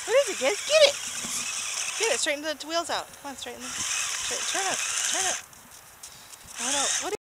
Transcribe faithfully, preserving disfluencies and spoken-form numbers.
What is it, guys? Get it! Get it! Straighten the wheels out. Come on, straighten them. Straight, turn it. Turn it. What else? What